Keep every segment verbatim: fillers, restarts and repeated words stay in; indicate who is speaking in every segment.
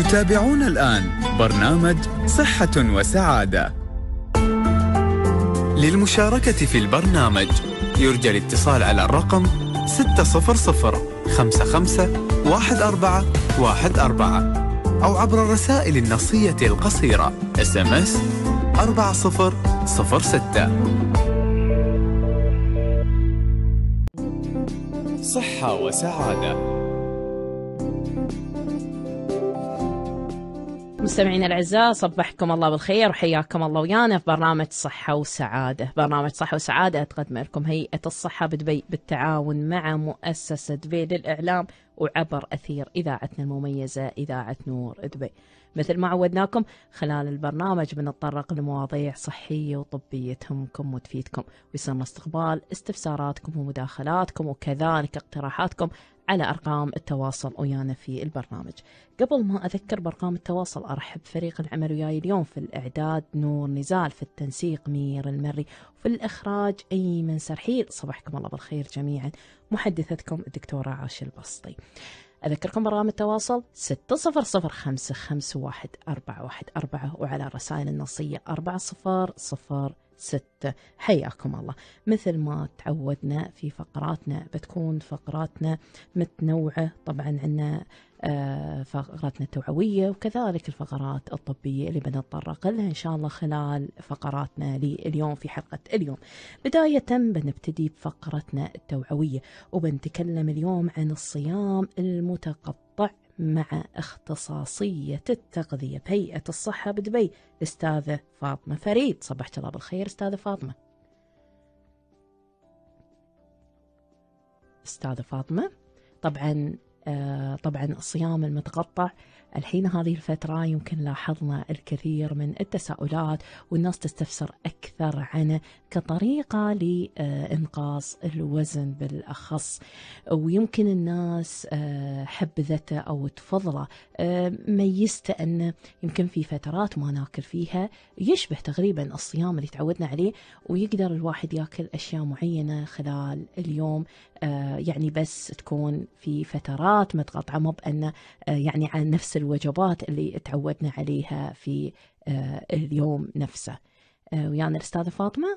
Speaker 1: تتابعون الآن برنامج صحة وسعادة. للمشاركة في البرنامج يرجى الاتصال على الرقم ستة صفر صفر خمسة خمسة واحد أربعة واحد أربعة أو عبر الرسائل النصية القصيرة إس إم إس أربعة صفر صفر ستة. صحة وسعادة.
Speaker 2: مستمعينا الأعزاء، صبحكم الله بالخير وحياكم الله ويانا في برنامج صحة وسعادة. برنامج صحة وسعادة تقدم لكم هيئة الصحة بدبي بالتعاون مع مؤسسة دبي للإعلام وعبر أثير إذاعتنا المميزة إذاعة نور دبي. مثل ما عودناكم خلال البرنامج بنتطرق لمواضيع صحية وطبية تهمكم وتفيدكم، ويصيرنا استقبال استفساراتكم ومداخلاتكم وكذلك اقتراحاتكم على أرقام التواصل ويانا في البرنامج. قبل ما أذكر بأرقام التواصل أرحب فريق العمل وياي اليوم في الإعداد نور نزال، في التنسيق مير المري، وفي الإخراج أيمن سرحيل. صباحكم الله بالخير جميعا. محدثتكم الدكتورة عاشر البسطي. أذكركم برقم التواصل ستة صفر صفر خمسة خمسة واحد أربعة واحد أربعة وعلى الرسائل النصية أربعة صفر صفر ستة. حياكم الله. مثل ما تعودنا في فقراتنا بتكون فقراتنا متنوعة، طبعا عندنا فقراتنا التوعوية وكذلك الفقرات الطبية اللي بنتطرق لها إن شاء الله خلال فقراتنا لليوم في حلقة اليوم. بداية بنبتدي بفقرتنا التوعوية وبنتكلم اليوم عن الصيام المتقطع مع اختصاصية التغذية بهيئة الصحة بدبي الأستاذة فاطمة فريد. صبحت الله بالخير أستاذة فاطمة. أستاذة فاطمة، طبعا آه طبعا الصيام المتقطع الحين هذه الفترة يمكن لاحظنا الكثير من التساؤلات والناس تستفسر أكثر عنه كطريقة لإنقاص الوزن بالأخص، ويمكن الناس حبذته أو تفضله ميزته أنه يمكن في فترات ما ناكل فيها يشبه تقريبا الصيام اللي تعودنا عليه، ويقدر الواحد يأكل أشياء معينة خلال اليوم يعني بس تكون في فترات متقطعة، مو بأنه يعني عن نفس الوجبات اللي تعودنا عليها في اليوم نفسه. ويانا الأستاذة فاطمة،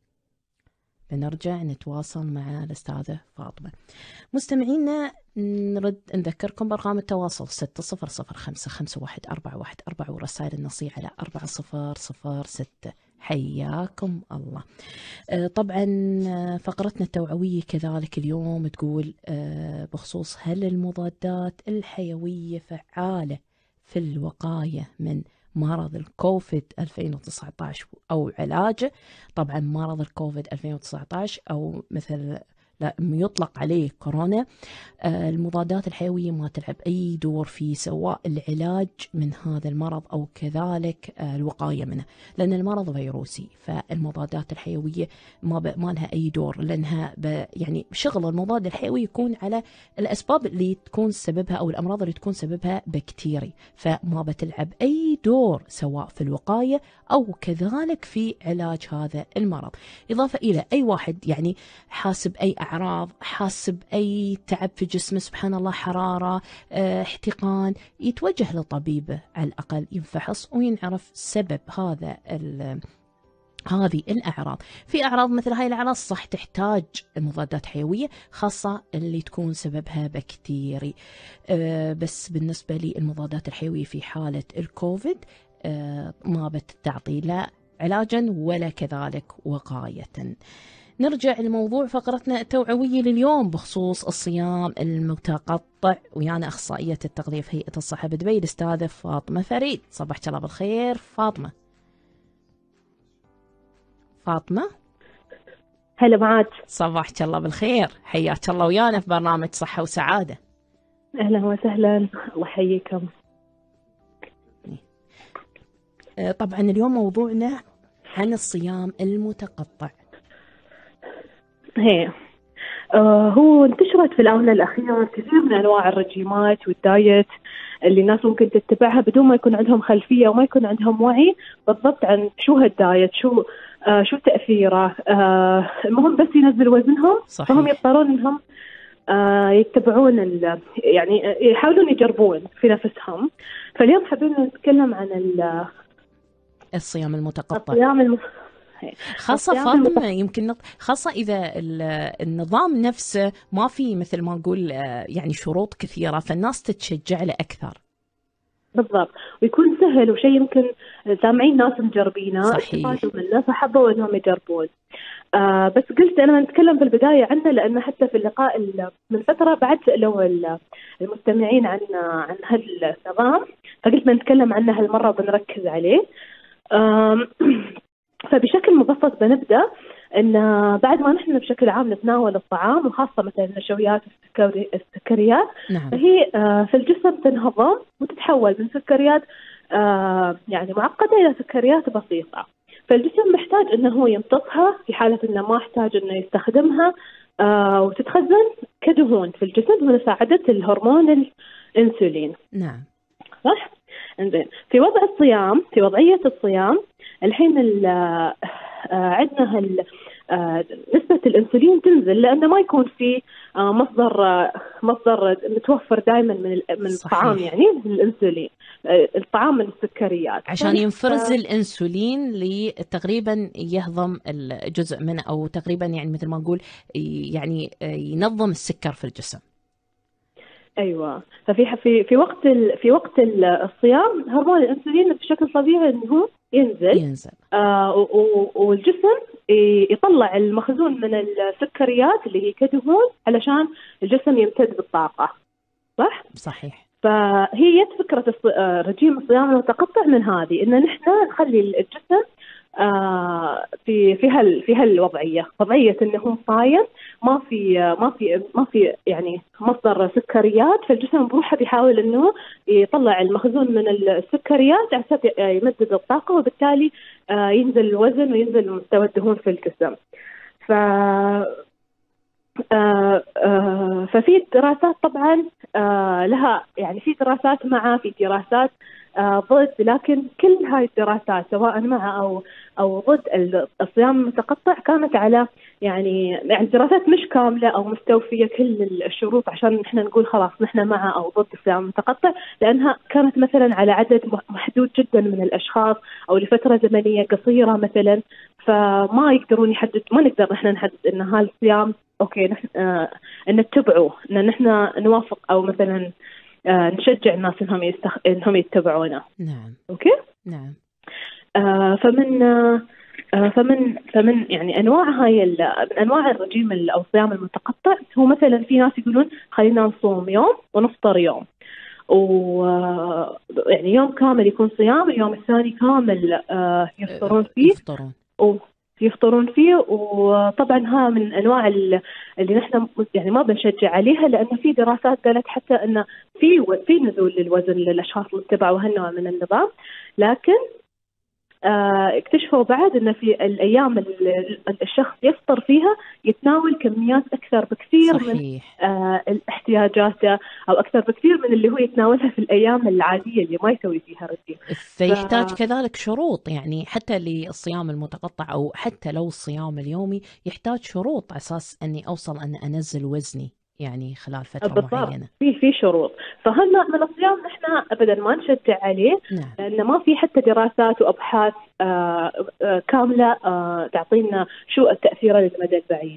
Speaker 2: بنرجع نتواصل مع الأستاذة فاطمة. مستمعينا نرد نذكركم بأرقام التواصل ستة صفر صفر خمسة خمسة واحد أربعة واحد أربعة ورسائل النصية على أربعة صفر صفر ستة. حياكم الله. طبعا فقرتنا التوعوية كذلك اليوم تقول بخصوص هل المضادات الحيوية فعالة في الوقاية من مرض الكوفيد ألفين وتسعة عشر أو علاجه. طبعا مرض الكوفيد ألفين وتسعة عشر أو مثل لا يطلق عليه كورونا، المضادات الحيوية ما تلعب أي دور في سواء العلاج من هذا المرض أو كذلك الوقاية منه، لأن المرض فيروسي، فالمضادات الحيوية ما ما لها أي دور، لأنها يعني شغل المضاد الحيوي يكون على الأسباب اللي تكون سببها أو الأمراض اللي تكون سببها بكتيري، فما بتلعب أي دور سواء في الوقاية أو كذلك في علاج هذا المرض. إضافة إلى أي واحد يعني حاسب أي أعراض، حاسب أي تعب في جسمه، سبحان الله حرارة، اه احتقان، يتوجه لطبيبه على الأقل ينفحص وينعرف سبب هذا هذه الأعراض. في أعراض مثل هاي الأعراض صح تحتاج مضادات حيوية خاصة اللي تكون سببها بكتيري، اه بس بالنسبة للمضادات الحيوية في حالة الكوفيد اه ما بتعطي لا علاجا ولا كذلك وقاية. نرجع لموضوع فقرتنا التوعوية لليوم بخصوص الصيام المتقطع، ويانا أخصائية التغذية في هيئة الصحة بدبي الأستاذة فاطمة فريد. صبحت الله بالخير فاطمة. فاطمة
Speaker 3: هلا معك.
Speaker 2: صبحت الله بالخير، حياك الله ويانا في برنامج صحة وسعادة.
Speaker 3: أهلا وسهلا، الله يحييكم.
Speaker 2: طبعا اليوم موضوعنا عن الصيام المتقطع.
Speaker 3: هي آه هو انتشرت في الآونة الأخيرة كثير من أنواع الرجيمات والدايت اللي الناس ممكن تتبعها بدون ما يكون عندهم خلفية وما يكون عندهم وعي بالضبط عن شو هالدايت، شو آه شو تأثيره. آه المهم بس ينزل وزنهم، فهم يضطرون إنهم آه يتبعون يعني يحاولون يجربون في نفسهم. فاليوم حابين نتكلم عن
Speaker 2: الصيام المتقطع.
Speaker 3: الصيام الم...
Speaker 2: خاصة فاطمة يمكن نط... خاصة إذا النظام نفسه ما فيه مثل ما نقول يعني شروط كثيرة، فالناس تتشجع له أكثر.
Speaker 3: بالضبط، ويكون سهل وشيء يمكن سامعين ناس مجربينه استفادوا منه فحبوا انهم يجربون. آه بس قلت انا نتكلم في البدايه عنه لان حتى في اللقاء من فتره بعد سالوا المستمعين عن عن هالنظام، فقلت بنتكلم عنه هالمره وبنركز عليه. آه فبشكل مبسط بنبدا ان بعد ما نحن بشكل عام نتناول الطعام وخاصه مثلا النشويات والسكريات،
Speaker 2: نعم.
Speaker 3: فهي في الجسم تنهضم وتتحول من سكريات يعني معقده الى سكريات بسيطه، فالجسم محتاج انه هو يمتصها في حاله انه ما احتاج انه يستخدمها وتتخزن كدهون في الجسم بمساعده الهرمون الانسولين.
Speaker 2: نعم
Speaker 3: صح؟ انزين، في وضع الصيام في وضعيه الصيام الحين عندنا نسبة الأنسولين تنزل لأنه ما يكون في مصدر مصدر متوفر دائما من من الطعام، يعني الأنسولين الطعام من السكريات
Speaker 2: عشان ينفرز الأنسولين لتقريبا يهضم الجزء منه أو تقريبا يعني مثل ما نقول يعني ينظم السكر في الجسم.
Speaker 3: ايوه، ففي في في وقت ال في وقت الصيام هرمون الانسولين بشكل طبيعي انه ينزل
Speaker 2: ينزل
Speaker 3: آه والجسم يطلع المخزون من السكريات اللي هي كدهون علشان الجسم يمتد بالطاقه. صح؟
Speaker 2: صحيح.
Speaker 3: فهي فكره رجيم الصيام المتقطع من هذه ان نحن نخلي الجسم آه في في هال في هالوضعيه، وضعيه انه صايم ما في ما في ما في يعني مصدر سكريات، فالجسم بروحه بيحاول انه يطلع المخزون من السكريات عشان يمدد الطاقه وبالتالي آه ينزل الوزن وينزل مستوى الدهون في الجسم. ف آه آه ففي دراسات طبعا آه لها يعني في دراسات مع في دراسات آه ضد، لكن كل هاي الدراسات سواء مع او او ضد الصيام المتقطع كانت على يعني يعني دراسات مش كامله او مستوفيه كل الشروط عشان نحن نقول خلاص نحن مع او ضد الصيام المتقطع، لانها كانت مثلا على عدد محدود جدا من الاشخاص او لفتره زمنيه قصيره مثلا، فما يقدرون يحدد ما نقدر نحن نحدد ان هذا الصيام اوكي نحن آه نتبعه، ان نحن نوافق او مثلا آه نشجع الناس انهم يستخ... انهم يتبعونه.
Speaker 2: نعم.
Speaker 3: اوكي.
Speaker 2: نعم.
Speaker 3: آه فمن آه فمن فمن يعني انواع هاي من انواع الرجيم او الصيام المتقطع هو مثلا في ناس يقولون خلينا نصوم يوم ونفطر يوم، و يعني يوم كامل يكون صيام، اليوم الثاني كامل آه يفطرون فيه
Speaker 2: يفطرون
Speaker 3: يفطرون فيه. وطبعا ها من انواع اللي نحن يعني ما بنشجع عليها، لان في دراسات قالت حتى ان في في نزول للوزن للاشخاص اللي اتبعوا هالنوع من النظام، لكن آه اكتشفوا بعد ان في الايام اللي الشخص يفطر فيها يتناول كميات اكثر بكثير
Speaker 2: صحيح.
Speaker 3: من آه احتياجاته او اكثر بكثير من اللي هو يتناولها في الايام العاديه اللي ما يسوي فيها رجيم.
Speaker 2: فيحتاج ف... كذلك شروط، يعني حتى للصيام المتقطع او حتى لو الصيام اليومي يحتاج شروط اساس اني اوصل ان انزل وزني يعني خلال فترة
Speaker 3: بالضبط.
Speaker 2: معينة.
Speaker 3: في في شروط، فهالنوع من الصيام نحن ابدا ما نشجع عليه.
Speaker 2: نعم.
Speaker 3: لأن ما في حتى دراسات وابحاث آآ آآ كاملة آآ تعطينا شو التأثير للمدى البعيد.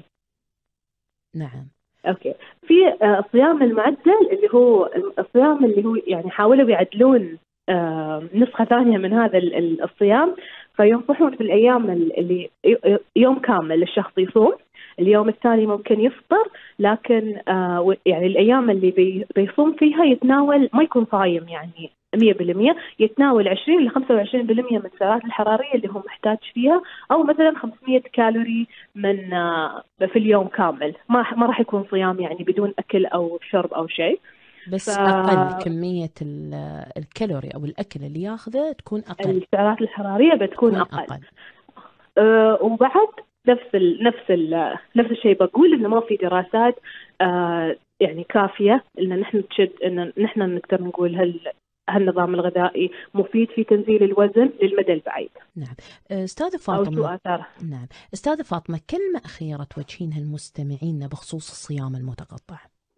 Speaker 2: نعم.
Speaker 3: اوكي. في الصيام المعدل اللي هو الصيام اللي هو يعني حاولوا يعدلون نسخة ثانية من هذا الصيام، فينصحون في الأيام اللي يوم كامل الشخص يصوم، اليوم الثاني ممكن يفطر، لكن آه يعني الأيام اللي بي بيصوم فيها يتناول ما يكون صايم يعني مية بالمية، يتناول عشرين إلى خمسة وعشرين بالمية من السعرات الحرارية اللي هو محتاج فيها، أو مثلا خمسمية كالوري من آه في اليوم كامل. ما ما راح يكون صيام يعني بدون أكل أو شرب أو شيء،
Speaker 2: بس ف... أقل كمية الكالوري أو الأكل اللي ياخذه تكون أقل،
Speaker 3: السعرات الحرارية بتكون أقل, أقل. أه وبعد نفس ال نفس ال نفس الشيء بقول إنه ما في دراسات أه يعني كافية إن نحن تشد إن نحن نقدر نقول هل هالنظام الغذائي مفيد في تنزيل الوزن للمدى البعيد.
Speaker 2: نعم. أستاذة فاطمة.
Speaker 3: نعم.
Speaker 2: أستاذة فاطمة، كلمة أخيرة توجهينها المستمعين بخصوص الصيام المتقطع.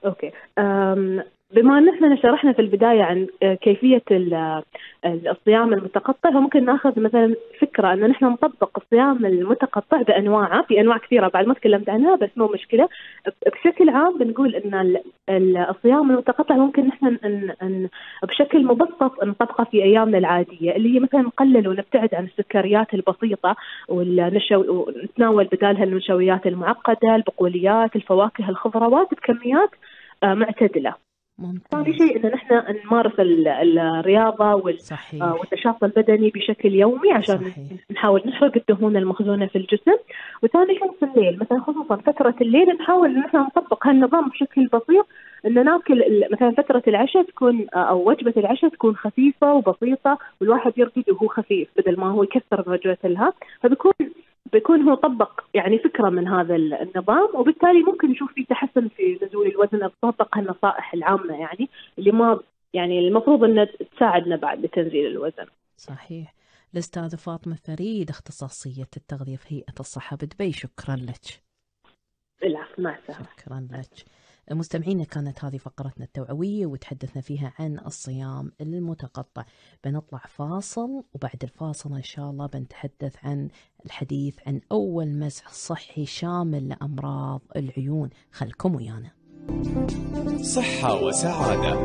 Speaker 3: اوكي. بما ان احنا شرحنا في البدايه عن كيفيه الصيام المتقطع، فممكن ناخذ مثلا فكره ان نحن نطبق الصيام المتقطع بانواعه، في انواع كثيره بعد ما تكلمت عنها بس مو مشكله. بشكل عام بنقول ان الصيام المتقطع ممكن نحن بشكل مبسط نطبقه في ايامنا العاديه، اللي هي مثلا نقلل ونبتعد عن السكريات البسيطه والنشوي، ونتناول بدالها النشويات المعقده، البقوليات، الفواكه، الخضروات بكميات معتدله. ثاني شيء إن نحن نمارس الرياضة والنشاط البدني بشكل يومي عشان صحيح. نحاول نحرق الدهون المخزونة في الجسم. وثاني شيء في الليل، مثلا خصوصا فترة الليل نحاول إن نحن نطبق هالنظام بشكل بسيط، إن ناكل مثلا فترة العشاء تكون أو وجبة العشاء تكون خفيفة وبسيطة، والواحد يرقد وهو خفيف بدل ما هو يكثر وجبة الها، فبيكون بيكون هو طبق يعني فكرة من هذا النظام، وبالتالي ممكن نشوف في تحسن في نزول الوزن بطبق النصائح العامة يعني اللي ما يعني المفروض أن تساعدنا بعد بتنزيل الوزن.
Speaker 2: صحيح. الأستاذة فاطمة فريد، اختصاصية التغذية في هيئة الصحة بدبي، شكرا لك.
Speaker 3: العفو، مع السلامة.
Speaker 2: شكرا لك. مستمعينا، كانت هذه فقرتنا التوعوية وتحدثنا فيها عن الصيام المتقطع. بنطلع فاصل، وبعد الفاصل إن شاء الله بنتحدث عن الحديث عن أول مسح صحي شامل لأمراض العيون. خلكم ويانا.
Speaker 1: صحة وسعادة.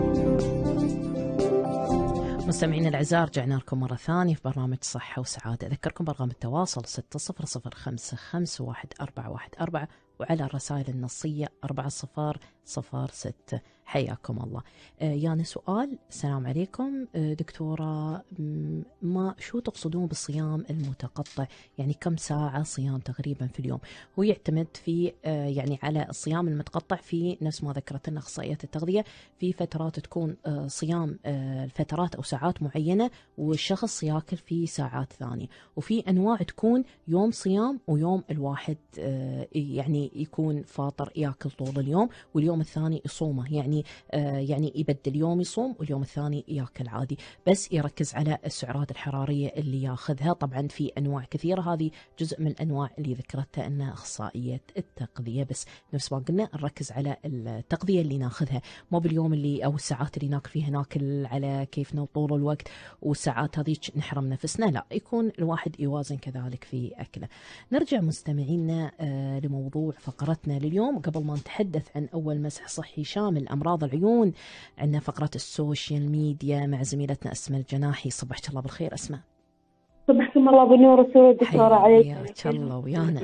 Speaker 2: مستمعينا الأعزاء، رجعنا لكم مرة ثانية في برنامج صحة وسعادة. أذكركم برقم التواصل ستة صفر صفر خمسة خمسة واحد أربعة واحد أربعة، وعلى الرسائل النصية أربعة صفر صفر ستة. حياكم الله. آه يعني سؤال، السلام عليكم آه دكتورة، ما شو تقصدون بالصيام المتقطع؟ يعني كم ساعة صيام تقريبا في اليوم؟ هو يعتمد في آه يعني على الصيام المتقطع في نفس ما ذكرت لنا أخصائيات التغذية، في فترات تكون آه صيام آه فترات أو ساعات معينة، والشخص ياكل في ساعات ثانية، وفي أنواع تكون يوم صيام ويوم الواحد آه يعني يكون فاطر ياكل طول اليوم، واليوم الثاني يصومه، يعني آه يعني يبدل يوم يصوم واليوم الثاني ياكل عادي، بس يركز على السعرات الحرارية اللي ياخذها. طبعا في أنواع كثيرة، هذه جزء من الأنواع اللي ذكرتها أنها أخصائية التغذية، بس نفس ما قلنا نركز على التغذية اللي ناخذها، مو باليوم اللي أو الساعات اللي ناكل فيها ناكل على كيفنا طول الوقت، والساعات هذه نحرم نفسنا، لا، يكون الواحد يوازن كذلك في أكله. نرجع مستمعينا آه لموضوع فقرتنا لليوم. قبل ما نتحدث عن أول مسح صحي شامل أمراض العيون، عندنا فقرة السوشيال ميديا مع زميلتنا أسماء الجناحي. صبحك الله بالخير أسماء.
Speaker 3: صبحكم الله بالنور والسرور دكتورة عليك.
Speaker 2: حياك الله ويانا.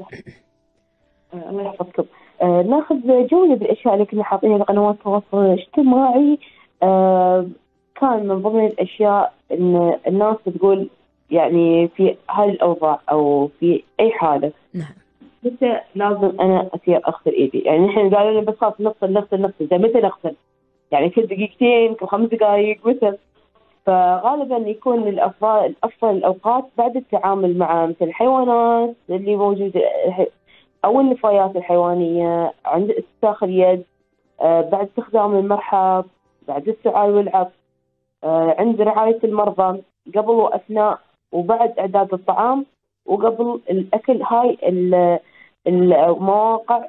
Speaker 3: الله يحفظكم. آه ناخذ جولة بالأشياء اللي كنا حاطينها بقنوات التواصل الاجتماعي. آه كان من ضمن الأشياء إن الناس بتقول يعني في هاي الأوضاع أو في أي حالة
Speaker 2: نعم
Speaker 3: متى لازم أنا أصير أغسل إيدي. يعني نحن قالوا لنا بس خلاص نغسل نغسل نغسل، زي متى نغسل؟ يعني كل دقيقتين، كل خمس دقائق، مثل. فغالبا يكون الأفضل الأفضل الأوقات بعد التعامل مع مثل الحيوانات اللي موجودة أو النفايات الحيوانية، عند استنشاق اليد، آه بعد استخدام المرحاض، بعد السعال والعطس، آه عند رعاية المرضى، قبل وأثناء وبعد إعداد الطعام، وقبل الأكل. هاي المواقع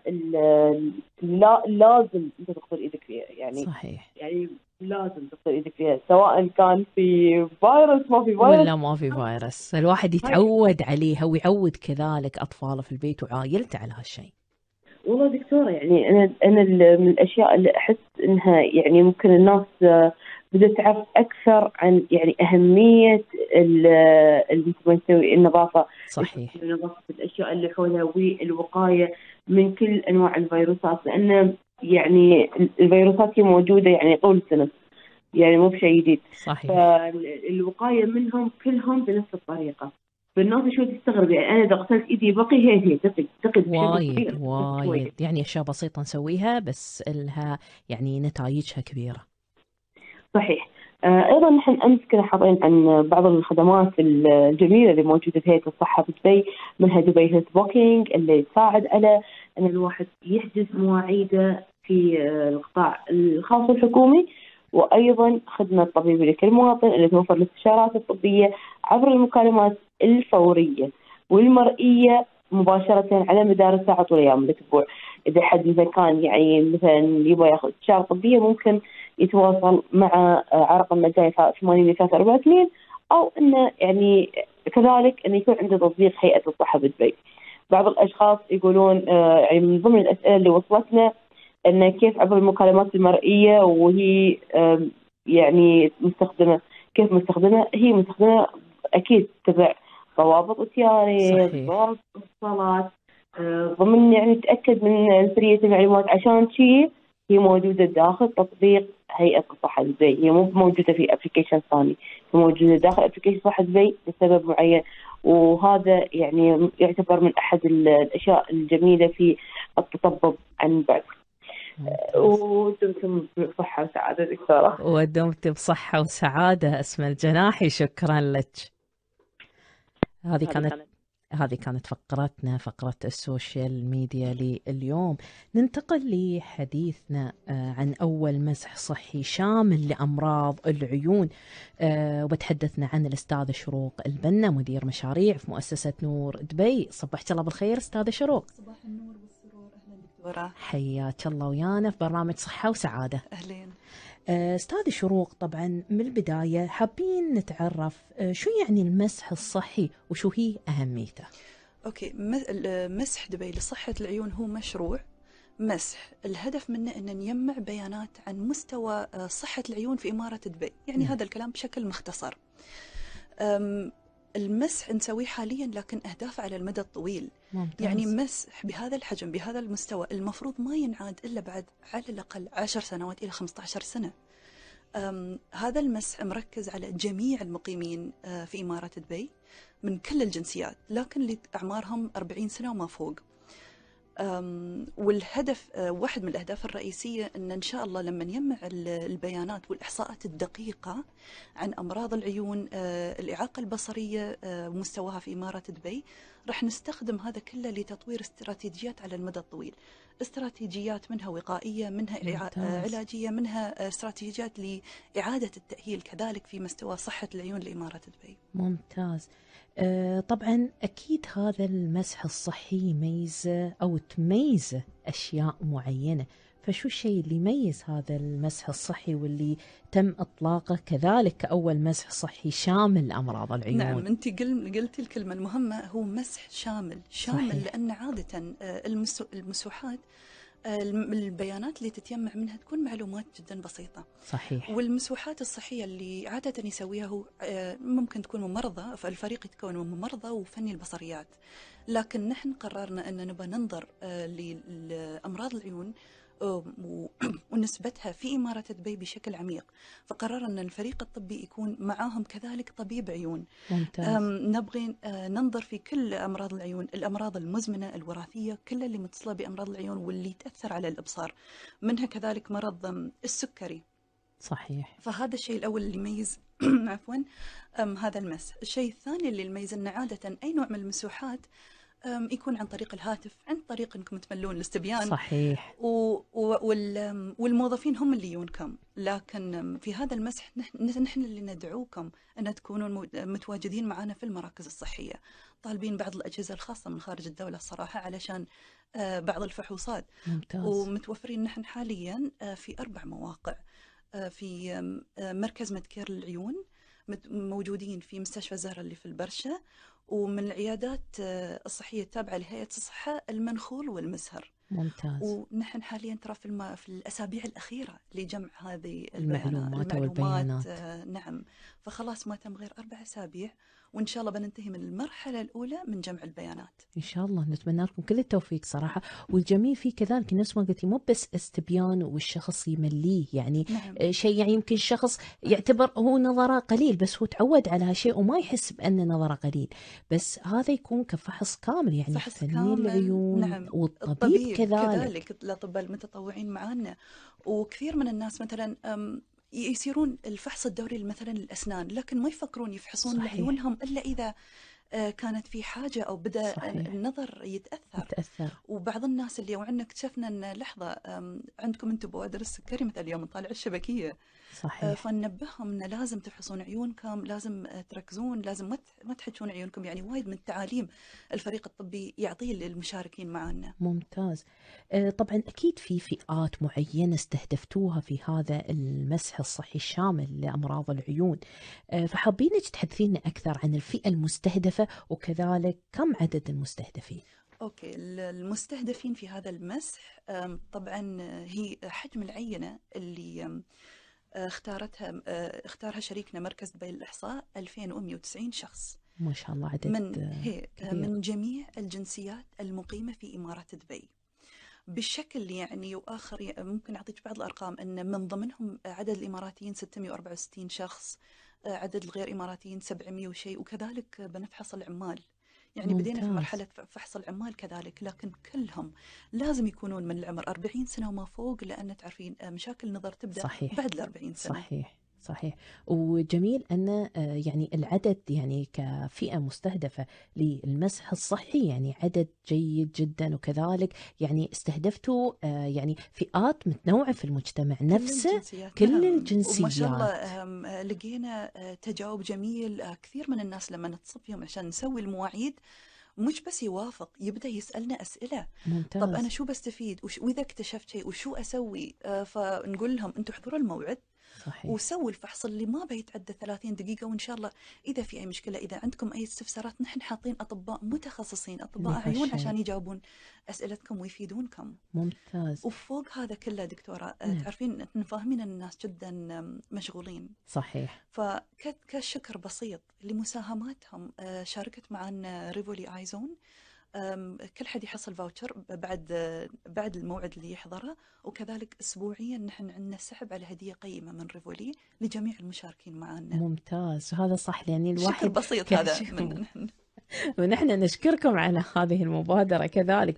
Speaker 3: لا لازم أنت تغسل إيدك فيها. يعني
Speaker 2: صحيح.
Speaker 3: يعني لازم تغسل إيدك فيها، سواء كان في فيروس ما في فيروس
Speaker 2: ولا ما في فيروس. الواحد يتعود عليها ويعود كذلك أطفاله في البيت وعائلته على هالشيء.
Speaker 3: والله دكتورة يعني أنا أنا من الأشياء اللي أحس إنها يعني ممكن الناس بدأت تعرف أكثر عن يعني أهمية اللي تسوي النظافة.
Speaker 2: صحيح.
Speaker 3: نظافة الأشياء اللي حولها والوقاية من كل أنواع الفيروسات، لأن يعني الفيروسات هي موجودة يعني طول السنة، يعني مو بشيء جديد.
Speaker 2: صحيح.
Speaker 3: فالوقاية منهم كلهم بنفس الطريقة. فالناس شو تستغرب، يعني أنا إذا غسلت إيدي بقي هي هي تقد تقد
Speaker 2: وايد وايد، يعني أشياء بسيطة نسويها بس لها يعني نتائجها كبيرة.
Speaker 3: صحيح. آه أيضا نحن أمس كنا حاطين عن بعض الخدمات الجميلة اللي موجودة في هيئة الصحة بدبي، منها دبي هيلث بوكينج اللي تساعد على أن الواحد يحجز مواعيده في آه القطاع الخاص الحكومي، وأيضا خدمة طبيبية لكل مواطن اللي توفر الاستشارات الطبية عبر المكالمات الفورية والمرئية مباشرة على مدار الساعات والأيام الأسبوع.
Speaker 4: إذا حد مثلا كان يعني مثلا يبغى ياخذ استشارة طبية ممكن يتواصل مع رقم مجاني ثمانية ثلاثة أربعة اثنين، أو إنه يعني كذلك إنه يكون عنده تطبيق هيئة الصحة بدبي. بعض الأشخاص يقولون يعني من ضمن الأسئلة اللي وصلتنا إنه كيف عبر المكالمات المرئية وهي يعني مستخدمة، كيف مستخدمة؟ هي مستخدمة أكيد تبع ضوابط وتياري، ضوابط اتصالات، ضمن يعني تأكد من سرية المعلومات. عشان شيء هي موجودة داخل تطبيق هيئة الصحة دبي، هي مو موجودة في أبليكيشن ثاني، هي موجودة داخل أبليكيشن صحة دبي لسبب معين، وهذا يعني يعتبر من أحد الأشياء الجميلة في التطبب عن بعد. ودمتم بصحة وسعادة دكتورة.
Speaker 2: ودمت بصحة وسعادة أسماء الجناحي، شكرا لك. هذه كانت هذه كانت فقرتنا، فقرة السوشيال ميديا لليوم. ننتقل لحديثنا عن أول مسح صحي شامل لأمراض العيون، وبتحدثنا عن الأستاذة شروق البنا، مدير مشاريع في مؤسسة نور دبي. صبحت الله بالخير أستاذة شروق.
Speaker 5: صباح النور والسرور، أهلا دكتورة.
Speaker 2: حياك الله ويانا في برنامج صحة وسعادة.
Speaker 5: أهلين.
Speaker 2: أستاذ شروق، طبعا من البداية حابين نتعرف شو يعني المسح الصحي وشو هي أهميته.
Speaker 5: أوكي، مسح دبي لصحة العيون هو مشروع مسح الهدف منه أن نجمع بيانات عن مستوى صحة العيون في إمارة دبي، يعني م. هذا الكلام بشكل مختصر. المسح نسويه حاليا لكن أهدافه على المدى الطويل.
Speaker 2: ممتاز.
Speaker 5: يعني مسح بهذا الحجم بهذا المستوى المفروض ما ينعاد إلا بعد على الأقل عشر سنوات إلى خمسة عشر سنة. هذا المسح مركز على جميع المقيمين في إمارة دبي من كل الجنسيات، لكن اللي أعمارهم أربعين سنة وما فوق. والهدف واحد من الأهداف الرئيسية أن إن شاء الله لما نجمع البيانات والإحصاءات الدقيقة عن أمراض العيون، الإعاقة البصرية ومستواها في إمارة دبي، رح نستخدم هذا كله لتطوير استراتيجيات على المدى الطويل. استراتيجيات منها وقائية، منها ممتاز. علاجية، منها استراتيجيات لإعادة التأهيل كذلك في مستوى صحة العيون لإمارة دبي.
Speaker 2: ممتاز. آه طبعا أكيد هذا المسح الصحي يميزه أو تميزه أشياء معينة، فشو الشيء اللي يميز هذا المسح الصحي واللي تم إطلاقه كذلك كأول مسح صحي شامل لأمراض العيون؟
Speaker 5: نعم، أنت قلتي الكلمة المهمة، هو مسح شامل شامل صحيح. لأن عادة المسوحات البيانات اللي تتجمع منها تكون معلومات جدا بسيطة.
Speaker 2: صحيح.
Speaker 5: والمسوحات الصحية اللي عادة يسويها هو ممكن تكون ممرضة، فالفريق يتكون من ممرضة وفني البصريات، لكن نحن قررنا أن نبغى ننظر لأمراض العيون ونسبتها في إمارة دبي بشكل عميق، فقررنا أن الفريق الطبي يكون معاهم كذلك طبيب عيون.
Speaker 2: ممتاز.
Speaker 5: نبغي ننظر في كل أمراض العيون، الأمراض المزمنة الوراثية، كل اللي متصلة بأمراض العيون واللي تأثر على الإبصار، منها كذلك مرض السكري.
Speaker 2: صحيح.
Speaker 5: فهذا الشيء الأول اللي يميز عفوا هذا المسح. الشيء الثاني اللي يميز أن عادة أي نوع من المسوحات يكون عن طريق الهاتف، عن طريق انكم تملون الاستبيان.
Speaker 2: صحيح.
Speaker 5: و وال والموظفين هم اللي يونكم، لكن في هذا المسح نحن نحن اللي ندعوكم ان تكونون متواجدين معنا في المراكز الصحيه، طالبين بعض الاجهزه الخاصه من خارج الدوله الصراحه علشان بعض الفحوصات.
Speaker 2: ممتاز.
Speaker 5: ومتوفرين نحن حاليا في اربع مواقع، في مركز مدكير للعيون، موجودين في مستشفى زهرة اللي في البرشا، ومن العيادات الصحية التابعة لهيئة الصحة المنخول والمسهر.
Speaker 2: ممتاز.
Speaker 5: ونحن حاليا ترى في, الم... في الأسابيع الأخيرة لجمع هذه
Speaker 2: المعلومات,
Speaker 5: المعلومات
Speaker 2: والبيانات.
Speaker 5: آه نعم، فخلاص ما تم غير أربع أسابيع وإن شاء الله بننتهي من المرحلة الأولى من جمع البيانات
Speaker 2: إن شاء الله. نتمنى لكم كل التوفيق صراحة. والجميل فيه كذلك نفس ما قلتي، مو بس استبيان والشخص يمليه يعني. نعم. شيء يعني يمكن الشخص يعتبر هو نظره قليل، بس هو تعود على هالشيء وما يحس بأن نظره قليل، بس هذا يكون كفحص كامل يعني فني العيون.
Speaker 5: نعم.
Speaker 2: والطبيب كذلك,
Speaker 5: كذلك الأطباء المتطوعين معنا. وكثير من الناس مثلا يصيرون الفحص الدوري مثلا للأسنان، لكن ما يفكرون يفحصون عيونهم إلا إذا كانت في حاجة أو بدأ
Speaker 2: صحيح.
Speaker 5: النظر يتأثر.
Speaker 2: يتأثر.
Speaker 5: وبعض الناس اللي وعنا اكتشفنا أن لحظة عندكم أنتم بوادر السكري مثل اليوم نطالع الشبكية،
Speaker 2: صحيح.
Speaker 5: فننبههم أن لازم تفحصون عيونكم، لازم تركزون، لازم ما تحجون عيونكم. يعني وايد من التعاليم الفريق الطبي يعطيه للمشاركين معنا.
Speaker 2: ممتاز. طبعا أكيد في فئات معينة استهدفتوها في هذا المسح الصحي الشامل لأمراض العيون، فحابينك تحدثينا أكثر عن الفئة المستهدفة وكذلك كم عدد المستهدفين؟
Speaker 5: أوكي، المستهدفين في هذا المسح طبعا هي حجم العينة اللي اختارتها اختارها شريكنا مركز دبي للإحصاء ألفين ومئة وتسعين شخص.
Speaker 2: ما شاء الله عدد
Speaker 5: من هي
Speaker 2: كبير.
Speaker 5: من جميع الجنسيات المقيمة في إمارة دبي بالشكل يعني. وآخر ممكن أعطيك بعض الأرقام أن من ضمنهم عدد الإماراتيين ستمئة وأربعة وستين شخص، عدد الغير إماراتيين سبعمئة وشيء، وكذلك بنفحص العمال. يعني
Speaker 2: ممتاز.
Speaker 5: بدينا في مرحلة فحص العمال كذلك، لكن كلهم لازم يكونون من العمر أربعين سنة وما فوق، لأن تعرفين مشاكل النظر تبدأ
Speaker 2: صحيح.
Speaker 5: بعد الأربعين سنة.
Speaker 2: صحيح صحيح. وجميل أن يعني العدد يعني كفئة مستهدفة للمسح الصحي يعني عدد جيد جدا، وكذلك يعني استهدفتوا يعني فئات متنوعة في المجتمع نفسه،
Speaker 5: كل الجنسيات.
Speaker 2: كل
Speaker 5: نعم.
Speaker 2: الجنسيات.
Speaker 5: وما شاء الله لقينا تجاوب جميل. كثير من الناس لما نتصل فيهم عشان نسوي المواعيد مش بس يوافق، يبدأ يسألنا أسئلة.
Speaker 2: ممتاز.
Speaker 5: طب أنا شو بستفيد وش وإذا اكتشفت شيء وشو أسوي؟ فنقول لهم أنتوا احضروا الموعد.
Speaker 2: صحيح.
Speaker 5: وسووا الفحص اللي ما بيتعدى ثلاثين دقيقة، وإن شاء الله إذا في أي مشكلة، إذا عندكم أي استفسارات، نحن حاطين أطباء متخصصين، أطباء عيون، عشان يجاوبون أسئلتكم ويفيدونكم.
Speaker 2: ممتاز.
Speaker 5: وفوق هذا كله دكتورة،
Speaker 2: نعم.
Speaker 5: تعرفين نحن فاهمين أن الناس جدا مشغولين.
Speaker 2: صحيح.
Speaker 5: فكشكر بسيط لمساهماتهم شاركت معنا ريفولي آيزون. كل حد يحصل فاوتشر بعد بعد الموعد اللي يحضره، وكذلك اسبوعيا نحن عندنا سحب على هديه قيمه من ريفولي لجميع المشاركين معنا.
Speaker 2: ممتاز. وهذا صح، يعني الواحد
Speaker 5: شكر بسيط هذا من نحن.
Speaker 2: ونحن نشكركم على هذه المبادرة كذلك.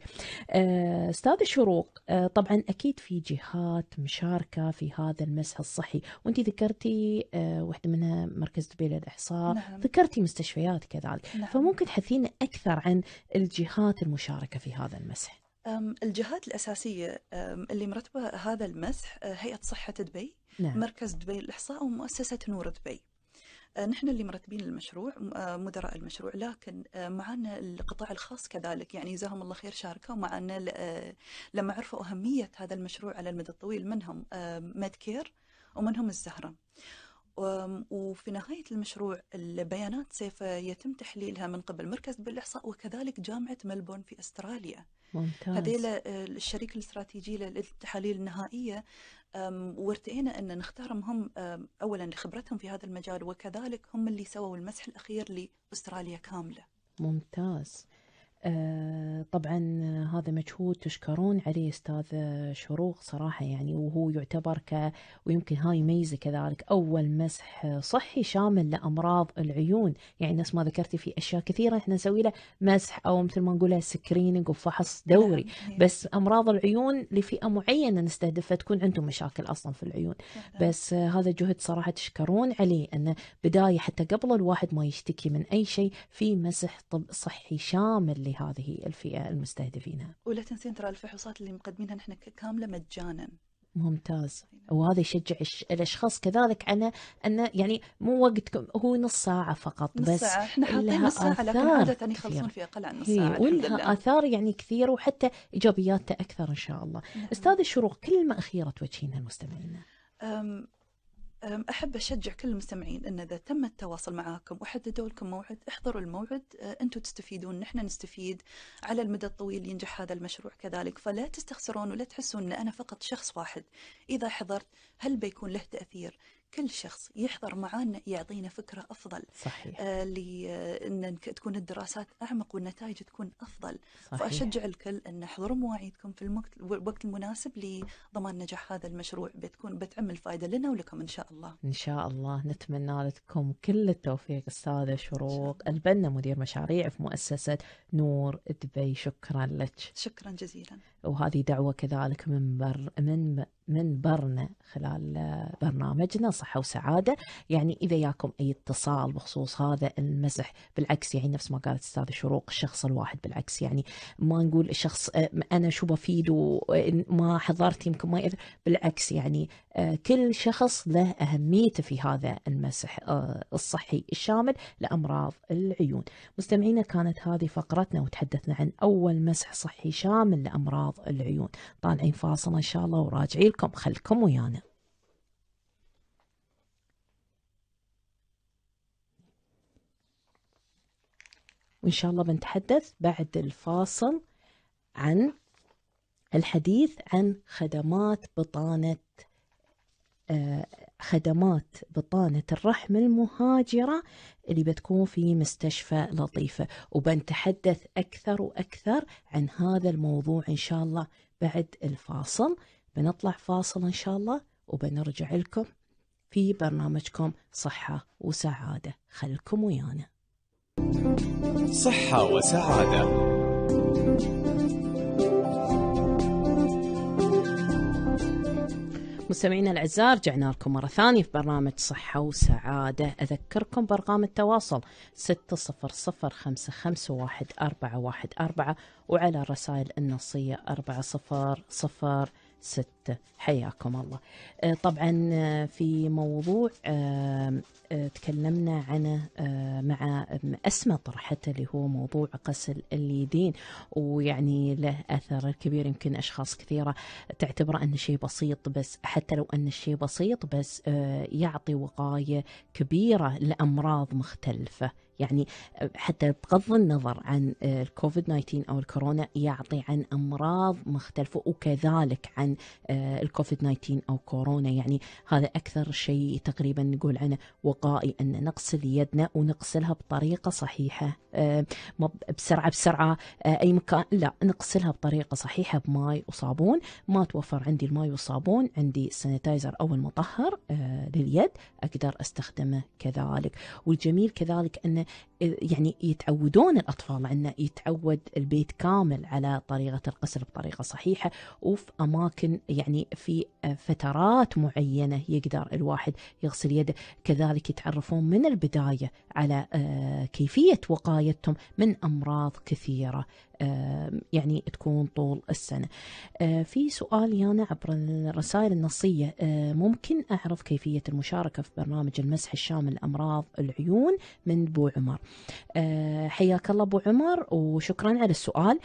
Speaker 2: أستاذ شروق، طبعا أكيد في جهات مشاركة في هذا المسح الصحي، وانت ذكرتي واحدة منها مركز دبي للإحصاء.
Speaker 5: نعم.
Speaker 2: ذكرتي مستشفيات كذلك.
Speaker 5: نعم.
Speaker 2: فممكن تحدثينا أكثر عن الجهات المشاركة في هذا المسح؟
Speaker 5: الجهات الأساسية اللي مرتبة هذا المسح هيئة صحة دبي.
Speaker 2: نعم.
Speaker 5: مركز دبي للإحصاء ومؤسسة نور دبي. نحن اللي مرتبين المشروع، مدراء المشروع، لكن معنا القطاع الخاص كذلك، يعني جزاهم الله خير شاركوا معنا لما عرفوا أهمية هذا المشروع على المدى الطويل. منهم ميدكير ومنهم الزهرة. وفي نهاية المشروع البيانات سوف يتم تحليلها من قبل مركز بالإحصاء وكذلك جامعة ملبورن في أستراليا.
Speaker 2: ممتاز.
Speaker 5: هذيل الشريك الاستراتيجي للتحاليل النهائية، وارتئينا أن نختارهم هم أولا لخبرتهم في هذا المجال، وكذلك هم اللي سووا المسح الأخير لأستراليا كاملة.
Speaker 2: ممتاز. آه طبعا هذا مجهود تشكرون عليه أستاذ شروق صراحة، يعني وهو يعتبر ك ويمكن هاي ميزة كذلك أول مسح صحي شامل لأمراض العيون. يعني نفس ما ذكرتي في أشياء كثيرة إحنا نسوي له مسح أو مثل ما نقولها سكرينينج وفحص دوري.
Speaker 5: نعم.
Speaker 2: بس أمراض العيون لفئة معينة نستهدفها تكون عندهم مشاكل أصلا في العيون.
Speaker 5: نعم.
Speaker 2: بس آه هذا جهد صراحة تشكرون عليه، أنه بداية حتى قبل الواحد ما يشتكي من أي شيء في مسح طب صحي شامل هذه الفئة المستهدفين.
Speaker 5: ولا تنسين ترى الفحوصات اللي مقدمينها نحن كاملة مجانا.
Speaker 2: ممتاز. وهذا يشجع الأشخاص كذلك على أن يعني مو وقتكم، هو نص ساعة فقط،
Speaker 5: نص
Speaker 2: بس
Speaker 5: ساعة. احنا حاطين نص ساعة لكن عادة يخلصون في أقل عن نص ساعة.
Speaker 2: ولها آثار يعني كثير وحتى إيجابياتها أكثر إن شاء الله.
Speaker 5: نعم.
Speaker 2: أستاذ الشروق، كلمة أخيرة توجهينها للمستمعين.
Speaker 5: أحب أشجع كل المستمعين أن إذا تم التواصل معاكم وحددوا لكم موعد، احضروا الموعد. أنتم تستفيدون، نحن نستفيد على المدى الطويل، ينجح هذا المشروع كذلك. فلا تستخسرون ولا تحسون أن أنا فقط شخص واحد إذا حضرت هل بيكون له تأثير. كل شخص يحضر معنا يعطينا فكرة أفضل.
Speaker 2: صحيح.
Speaker 5: آه لأن تكون الدراسات أعمق والنتائج تكون أفضل.
Speaker 2: صحيح.
Speaker 5: فأشجع الكل أن احضروا مواعيدكم في الوقت, الوقت المناسب لضمان نجاح هذا المشروع. بتكون بتعمل فائدة لنا ولكم إن شاء الله.
Speaker 2: إن شاء الله. نتمنى لكم كل التوفيق أستاذة شروق البنا، مدير مشاريع في مؤسسة نور دبي. شكرا لك.
Speaker 5: شكرا جزيلا.
Speaker 2: وهذه دعوة كذلك من بر من من برنا خلال برنامجنا صح صحة وسعادة. يعني إذا ياكم أي اتصال بخصوص هذا المسح، بالعكس يعني نفس ما قالت أستاذ شروق، الشخص الواحد بالعكس، يعني ما نقول الشخص أنا شو بفيد وما حضرت يمكن ما يأثر، بالعكس يعني كل شخص له أهميته في هذا المسح الصحي الشامل لأمراض العيون. مستمعينا، كانت هذه فقرتنا وتحدثنا عن أول مسح صحي شامل لأمراض العيون. طالعين فاصل إن شاء الله وراجعين لكم، خلكم ويانا. وإن شاء الله بنتحدث بعد الفاصل عن الحديث عن خدمات بطانة آه خدمات بطانة الرحم المهاجرة اللي بتكون في مستشفى لطيفة، وبنتحدث أكثر وأكثر عن هذا الموضوع إن شاء الله بعد الفاصل. بنطلع فاصل إن شاء الله وبنرجع لكم في برنامجكم صحة وسعادة، خلكم ويانا.
Speaker 1: صحة وسعادة.
Speaker 2: مستمعينا الأعزاء، رجعنا لكم مرة ثانية في برنامج صحة وسعادة. أذكركم بأرقام التواصل ستة صفر صفر خمسة خمسة واحد أربعة واحد أربعة، وعلى الرسائل النصية أربعة صفر صفر ستة. حياكم الله. طبعا في موضوع تكلمنا عنه مع أسماء طرحته اللي هو موضوع غسل اليدين، ويعني له أثر كبير. يمكن أشخاص كثيرة تعتبره أنه شيء بسيط، بس حتى لو أن الشيء بسيط بس يعطي وقاية كبيرة لأمراض مختلفة. يعني حتى بغض النظر عن الكوفيد تسعة عشر أو الكورونا، يعطي عن أمراض مختلفة، وكذلك عن الكوفيد تسعة عشر أو كورونا. يعني هذا أكثر شيء تقريبا نقول عنه وقائي، أن نغسل يدنا ونغسلها بطريقة صحيحة، بسرعة بسرعة أي مكان، لا، نغسلها بطريقة صحيحة بماء وصابون. ما توفر عندي الماء والصابون، عندي السانيتايزر أو المطهر لليد أقدر أستخدمه كذلك. والجميل كذلك أنه يعني يتعودون الأطفال، أنه يتعود البيت كامل على طريقة الغسل بطريقة صحيحة، وفي أماكن يعني في فترات معينة يقدر الواحد يغسل يده. كذلك يتعرفون من البداية على كيفية وقايتهم من أمراض كثيرة يعني تكون طول السنة. في سؤال يانا عبر الرسائل النصية، ممكن أعرف كيفية المشاركة في برنامج المسح الشامل لأمراض العيون؟ من بو عمر. حياك الله بو عمر، وشكرا على السؤال.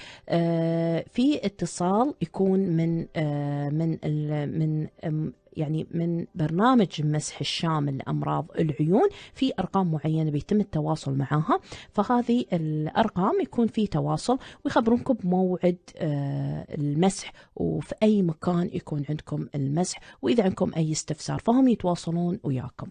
Speaker 2: في اتصال يكون من من من يعني من برنامج المسح الشامل لأمراض العيون، في أرقام معينة بيتم التواصل معها، فهذه الأرقام يكون في تواصل ويخبرونكم بموعد المسح، وفي أي مكان يكون عندكم المسح، وإذا عندكم أي استفسار فهم يتواصلون وياكم.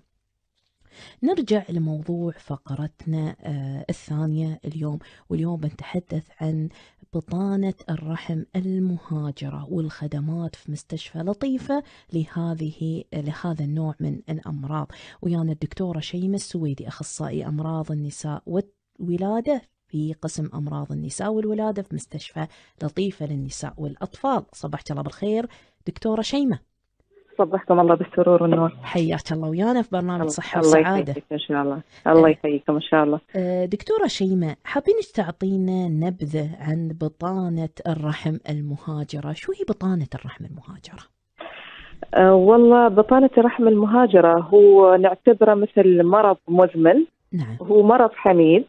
Speaker 2: نرجع لموضوع فقرتنا الثانية اليوم، واليوم بنتحدث عن بطانة الرحم المهاجرة والخدمات في مستشفى لطيفة لهذه لهذا النوع من الأمراض. ويانا الدكتورة شيمة السويدي، أخصائي أمراض النساء والولادة في قسم أمراض النساء والولادة في مستشفى لطيفة للنساء والأطفال. صبحت الله بالخير دكتورة شيمة.
Speaker 6: صبحكم الله بالسرور والنور.
Speaker 2: حياك الله ويانا في برنامج
Speaker 6: الله
Speaker 2: صحة وسعادة.
Speaker 6: الله يحييك إن شاء الله. الله يحييكم إن شاء الله.
Speaker 2: دكتورة شيماء، حابين تعطينا نبذة عن بطانة الرحم المهاجرة. شو هي بطانة الرحم المهاجرة؟
Speaker 6: أه والله بطانة الرحم المهاجرة هو نعتبره مثل مرض مزمن.
Speaker 2: نعم.
Speaker 6: هو مرض حميد.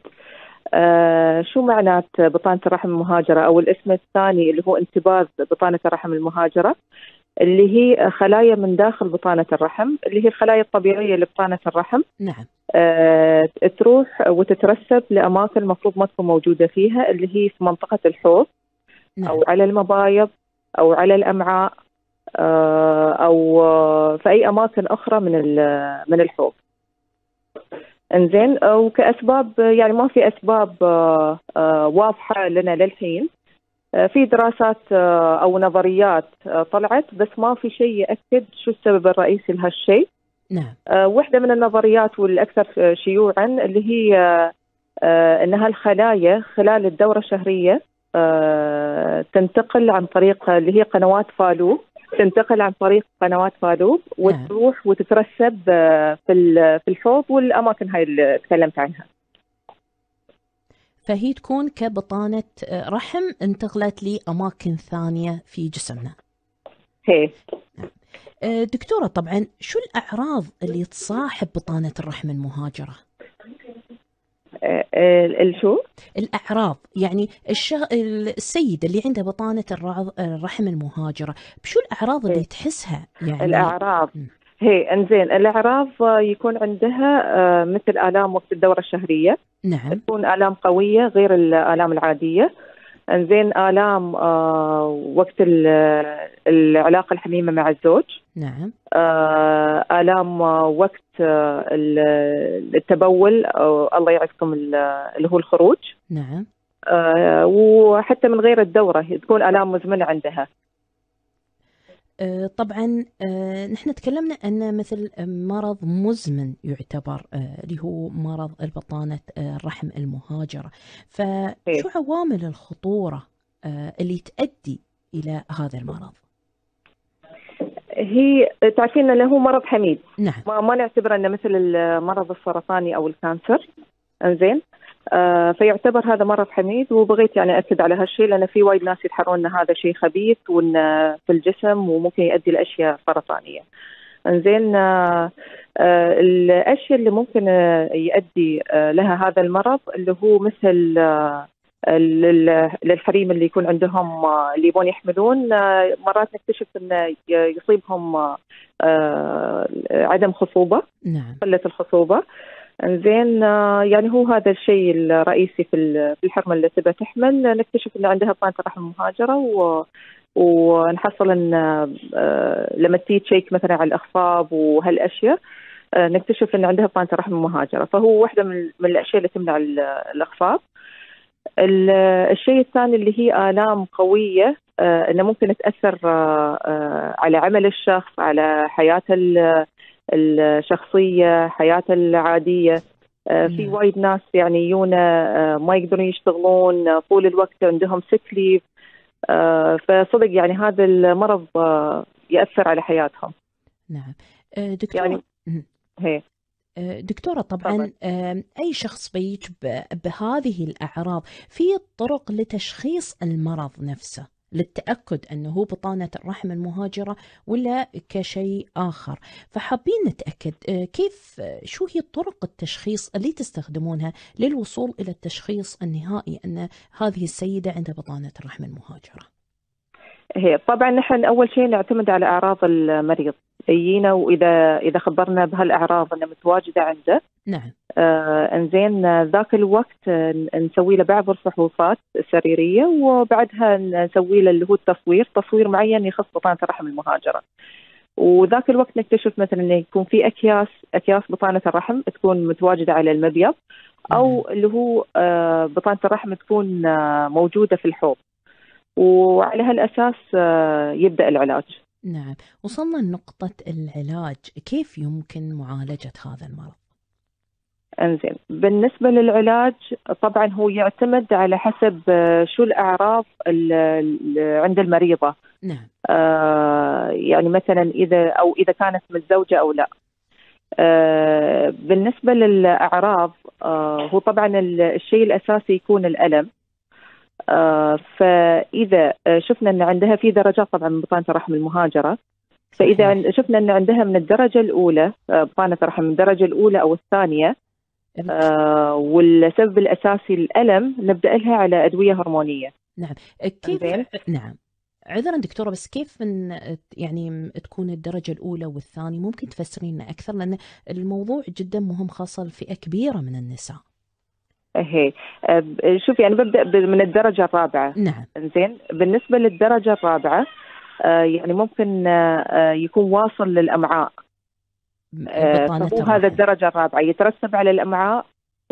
Speaker 6: أه شو معنات بطانة الرحم المهاجرة، أو الاسم الثاني اللي هو انتباذ بطانة الرحم المهاجرة، اللي هي خلايا من داخل بطانة الرحم، اللي هي الخلايا الطبيعية لبطانة الرحم.
Speaker 2: نعم.
Speaker 6: أه تروح وتترسب لأماكن المفروض ما تكون موجودة فيها، اللي هي في منطقة الحوض. نعم. أو على المبايض أو على الأمعاء أه أو في أي أماكن أخرى من من الحوض. انزين، وكأسباب يعني ما في أسباب أه أه واضحة لنا للحين. في دراسات أو نظريات طلعت، بس ما في شيء يأكد شو السبب الرئيسي لهالشيء.
Speaker 2: نعم.
Speaker 6: واحدة من النظريات والأكثر شيوعا اللي هي أنها الخلايا خلال الدورة الشهرية تنتقل عن طريق اللي هي قنوات فالو تنتقل عن طريق قنوات فالوب وتروح وتترسب في في الحوض والأماكن هاي اللي تكلمت عنها.
Speaker 2: فهي تكون كبطانة رحم انتقلت لأماكن ثانية في جسمنا.
Speaker 6: هي
Speaker 2: دكتورة، طبعا شو الأعراض اللي تصاحب بطانة الرحم المهاجرة؟
Speaker 6: الشو؟
Speaker 2: الأعراض، يعني الشغ... السيد اللي عنده بطانة الرحم المهاجرة بشو الأعراض اللي تحسها؟ يعني
Speaker 6: الأعراض م. هي انزين الأعراض يكون عندها مثل آلام وقت الدورة الشهرية.
Speaker 2: نعم.
Speaker 6: تكون آلام قوية غير الآلام العادية. انزين آلام آه وقت العلاقة الحميمة مع الزوج.
Speaker 2: نعم.
Speaker 6: آه آلام وقت آه التبول أو الله يعزكم اللي هو الخروج.
Speaker 2: نعم.
Speaker 6: آه وحتى من غير الدورة تكون آلام مزمنة عندها.
Speaker 2: طبعا نحن تكلمنا أن مثل مرض مزمن يعتبر اللي هو مرض البطانة الرحم المهاجرة، فشو عوامل الخطورة اللي تؤدي إلى هذا المرض؟
Speaker 6: هي تعرفين أنه هو مرض حميد.
Speaker 2: نعم.
Speaker 6: ما, ما نعتبر أنه مثل المرض السرطاني أو الكانسر. انزين آه فيعتبر هذا مرض حميد، وبغيت يعني أكد على هالشيء لأن في وايد ناس يتحرون أن هذا شيء خبيث وأن في الجسم وممكن يؤدي لأشياء سرطانية. انزين آه آه الأشياء اللي ممكن يؤدي آه لها هذا المرض اللي هو مثل آه للحريم اللي يكون عندهم آه اللي يبون يحملون، آه مرات نكتشف أن يصيبهم آه عدم خصوبة.
Speaker 2: نعم.
Speaker 6: قلة الخصوبة. انزين يعني هو هذا الشيء الرئيسي في الحرمه اللي تبى تحمل، نكتشف ان عندها بطانه رحم مهاجره و... ونحصل ان لما تيجي تشيك مثلا على الاخصاب وهالاشياء نكتشف ان عندها بطانه رحم مهاجره، فهو واحده من, من الاشياء اللي تمنع الاخصاب. الشيء الثاني اللي هي آلام قويه انه ممكن تاثر على عمل الشخص، على حياته الشخصية، حياته العادية. في وايد ناس يعني يونا ما يقدرون يشتغلون طول الوقت، عندهم سيك ليف، فصدق يعني هذا المرض يأثر على حياتهم.
Speaker 2: نعم. دكتورة
Speaker 6: يعني هي
Speaker 2: دكتورة طبعا أي شخص بيج بهذه الأعراض في طرق لتشخيص المرض نفسه للتأكد أنه هو بطانة الرحم المهاجرة ولا كشيء آخر، فحابين نتأكد كيف شو هي طرق التشخيص اللي تستخدمونها للوصول إلى التشخيص النهائي أن هذه السيدة عندها بطانة الرحم المهاجرة؟
Speaker 6: هي طبعا نحن أول شيء نعتمد على أعراض المريض يجينا، وإذا إذا خبرنا بهالأعراض أنها متواجدة عنده.
Speaker 2: نعم.
Speaker 6: آه انزين ذاك الوقت نسوي له بعض الفحوصات السريرية، وبعدها نسوي له اللي هو التصوير تصوير معين يخص بطانة الرحم المهاجرة، وذاك الوقت نكتشف مثلا انه يكون في اكياس اكياس بطانة الرحم تكون متواجدة على المبيض، او اللي هو آه بطانة الرحم تكون آه موجودة في الحوض، وعلى هالاساس آه يبدأ العلاج.
Speaker 2: نعم. وصلنا لنقطة العلاج، كيف يمكن معالجة هذا المرض؟
Speaker 6: انزين بالنسبة للعلاج طبعا هو يعتمد على حسب شو الأعراض عند المريضة.
Speaker 2: نعم.
Speaker 6: آه يعني مثلا إذا أو إذا كانت متزوجة أو لا. آه بالنسبة للأعراض آه هو طبعا الشيء الأساسي يكون الألم. آه فإذا شفنا أن عندها في درجات طبعا من بطانة الرحم المهاجرة، فإذا شفنا أن عندها من الدرجة الأولى بطانة الرحم من الدرجة الأولى أو الثانية آه والسبب الأساسي الألم نبدأ لها على أدوية هرمونية.
Speaker 2: نعم. كيف؟ نعم. عذرا دكتورة، بس كيف من يعني تكون الدرجة الأولى والثانية؟ ممكن تفسرين أكثر لأن الموضوع جدا مهم خاصة لفئة كبيرة من النساء.
Speaker 6: هي شوفي أنا ببدأ من الدرجة الرابعة.
Speaker 2: نعم.
Speaker 6: زين بالنسبة للدرجة الرابعة آه يعني ممكن آه يكون واصل للأمعاء. فهو هذا الدرجة الرابعة يترسب على الأمعاء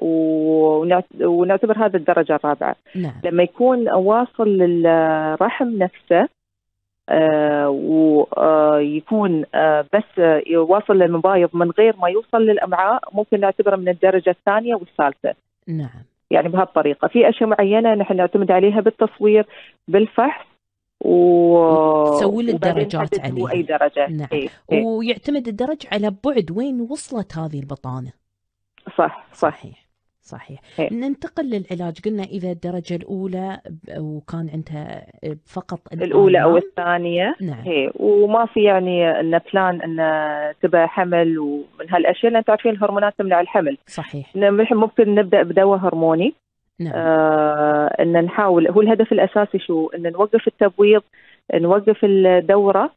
Speaker 6: ونعتبر هذا الدرجة الرابعة.
Speaker 2: نعم.
Speaker 6: لما يكون واصل للرحم نفسه آه ويكون آه بس واصل للمبايض من غير ما يوصل للأمعاء ممكن نعتبره من الدرجة الثانية والثالثة.
Speaker 2: نعم.
Speaker 6: يعني بهالطريقة في أشياء معينة نحن نعتمد عليها بالتصوير بالفحص
Speaker 2: وتسوي له الدرجات
Speaker 6: عليه
Speaker 2: عليها.
Speaker 6: أي درجة.
Speaker 2: نعم.
Speaker 6: إيه. إيه.
Speaker 2: ويعتمد الدرج على بعد وين وصلت هذه البطانة.
Speaker 6: صح صح.
Speaker 2: صحيح صحيح.
Speaker 6: إيه.
Speaker 2: ننتقل للعلاج. قلنا إذا الدرجة الأولى وكان عندها فقط
Speaker 6: الأولى أو الثانية.
Speaker 2: نعم.
Speaker 6: هي. وما في يعني أن بلان أن تبقى حمل ومن هالأشياء، لأن تعرفين الهرمونات تمنع الحمل.
Speaker 2: صحيح.
Speaker 6: ممكن نبدأ بدواء هرموني.
Speaker 2: نعم.
Speaker 6: آه أن نحاول، هو الهدف الأساسي شو؟ أن نوقف التبويض، نوقف الدورة.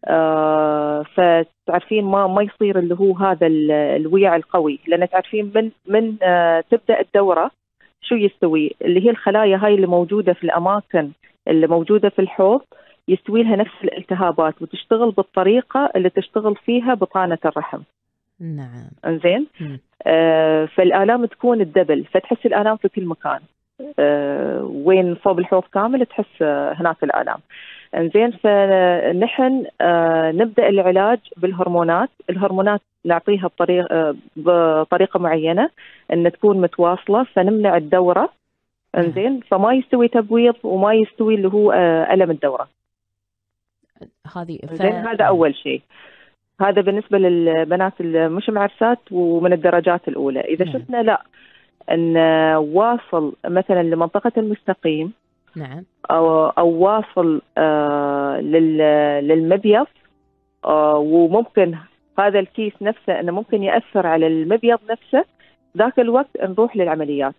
Speaker 6: آه فتعرفين ما ما يصير اللي هو هذا الويع القوي، لأن تعرفين من من آه تبدأ الدورة شو يستوي؟ اللي هي الخلايا هاي اللي موجودة في الأماكن اللي موجودة في الحوض يستوي لها نفس الالتهابات وتشتغل بالطريقة اللي تشتغل فيها بطانة الرحم.
Speaker 2: نعم.
Speaker 6: انزين. آه فالآلام تكون الدبل، فتحس الآلام في كل مكان. آه وين صوب الحوض كامل تحس آه هناك الآلام. انزين. فنحن آه نبدأ العلاج بالهرمونات. الهرمونات نعطيها بطريقة آه بطريقة معينة ان تكون متواصلة، فنمنع الدورة. انزين. فما يستوي تبويض وما يستوي اللي هو آه ألم الدورة.
Speaker 2: هذه ف...
Speaker 6: هذا أول شيء. هذا بالنسبة للبنات مش معرسات ومن الدرجات الأولى. إذا نعم. شفنا لا أن واصل مثلا لمنطقة المستقيم.
Speaker 2: نعم.
Speaker 6: أو, أو واصل آه للمبيض. آه وممكن هذا الكيس نفسه أنه ممكن يأثر على المبيض نفسه، ذاك الوقت نروح للعمليات.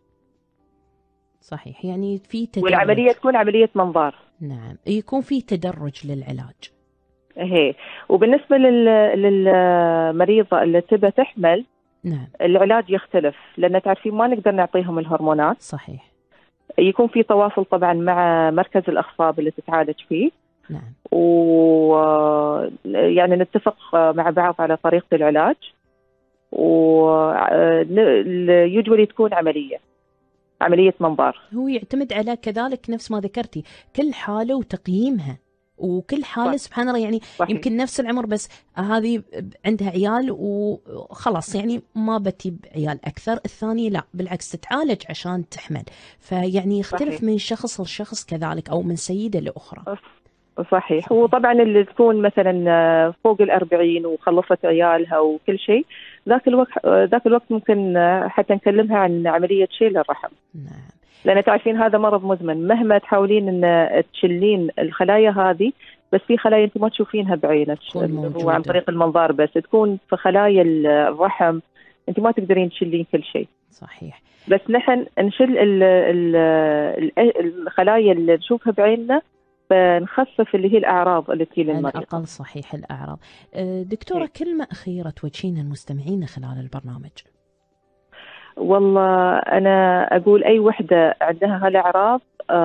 Speaker 2: صحيح. يعني في تدرج.
Speaker 6: والعملية تكون عملية منظار.
Speaker 2: نعم. يكون في تدرج للعلاج.
Speaker 6: هي. وبالنسبة لل... للمريضة اللي تبى تحمل.
Speaker 2: نعم.
Speaker 6: العلاج يختلف، لأن تعرفين ما نقدر نعطيهم الهرمونات.
Speaker 2: صحيح.
Speaker 6: يكون في تواصل طبعا مع مركز الأخصاب اللي تتعالج فيه.
Speaker 2: نعم.
Speaker 6: و يعني نتفق مع بعض على طريقة العلاج، ويجولي تكون عملية عملية منظار.
Speaker 2: هو يعتمد على كذلك نفس ما ذكرتي كل حالة وتقييمها، وكل حالة سبحان الله يعني صحيح. يمكن نفس العمر بس هذه عندها عيال وخلاص يعني ما بتي بعيال أكثر، الثانية لا بالعكس تتعالج عشان تحمل، فيعني يختلف صحيح. من شخص لشخص كذلك أو من سيدة لأخرى.
Speaker 6: صحيح. صحيح. وطبعا اللي تكون مثلا فوق الأربعين وخلصت عيالها وكل شيء، ذاك الوقت ذاك الوقت ممكن حتى نكلمها عن عملية شيل الرحم.
Speaker 2: نعم.
Speaker 6: لأن تعرفين هذا مرض مزمن، مهما تحاولين أن تشلين الخلايا هذه، بس في خلايا أنت ما تشوفينها بعينك عن طريق المنظار، بس تكون في خلايا الرحم أنت ما تقدرين تشلين كل شيء.
Speaker 2: صحيح.
Speaker 6: بس نحن نشل ال ال الخلايا اللي نشوفها بعيننا، فنخفف اللي هي الأعراض اللي تجي للمريض.
Speaker 2: على الأقل صحيح الأعراض. دكتورة كلمة أخيرة توجهينها المستمعين خلال البرنامج.
Speaker 6: والله أنا أقول أي وحدة عندها هالأعراض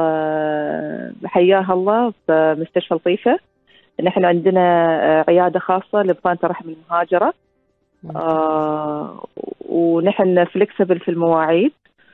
Speaker 6: أه حياها الله في مستشفى لطيفة. نحن عندنا عيادة خاصة لبطانة الرحم المهاجرة. أه ونحن فليكسبل في المواعيد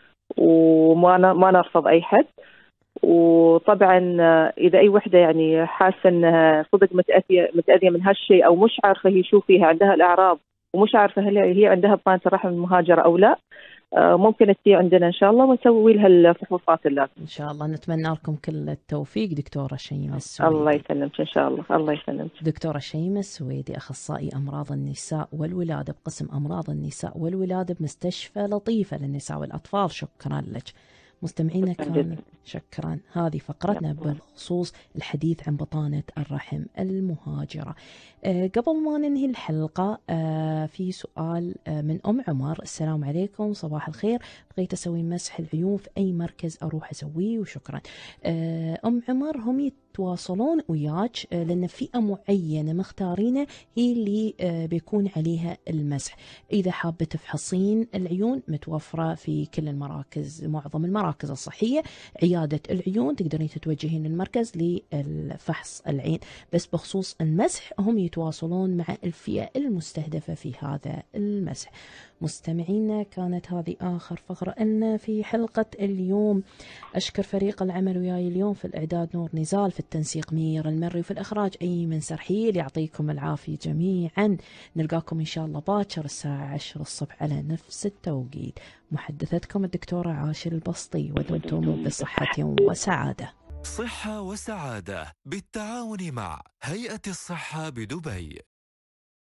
Speaker 6: وما ما نرفض أي حد. وطبعا إذا أي وحدة يعني حاسة أنها صدق متأذية متأذية من هالشيء، أو مش عارفة هي شو فيها عندها الأعراض ومش عارفة هل هي عندها بطانة الرحم المهاجرة أو لا، ممكن تجي عندنا إن شاء الله ونسوي لها الفحوصات اللازمة.
Speaker 2: إن شاء الله. نتمنى لكم كل التوفيق دكتورة شيماء السويدي.
Speaker 6: الله يسلمك إن شاء الله. الله يسلمك.
Speaker 2: دكتورة شيماء السويدي، أخصائي أمراض النساء والولادة بقسم أمراض النساء والولادة بمستشفى لطيفة للنساء والأطفال. شكرا لك. مستمعينا كان شكرا. هذه فقرتنا بخصوص الحديث عن بطانة الرحم المهاجرة. أه قبل ما ننهي الحلقة أه في سؤال أه من أم عمر. السلام عليكم، صباح الخير، بغيت أسوي مسح العيون في أي مركز أروح أسويه وشكرا. أه أم عمر هم يتواصلون وياك أه لأن فئة معينة مختارينه هي اللي أه بيكون عليها المسح. إذا حابة تفحصين العيون متوفرة في كل المراكز، معظم المراكز الصحية عيادة العيون تقدرين تتوجهين للمركز للفحص العين. بس بخصوص المسح هم يتواصلون مع الفئة المستهدفة في هذا المسح. مستمعينا كانت هذه آخر فقرة لنا في حلقة اليوم. أشكر فريق العمل وياي اليوم في الإعداد نور نزال، في التنسيق مير المري، وفي الإخراج أيمن سرحيل. يعطيكم العافية جميعا. نلقاكم إن شاء الله باكر الساعة عشرة الصبح على نفس التوقيت. محدثتكم الدكتورة عاشر البسطي، ودمتم بصحة وسعادة.
Speaker 7: صحة وسعادة بالتعاون مع هيئة الصحة بدبي.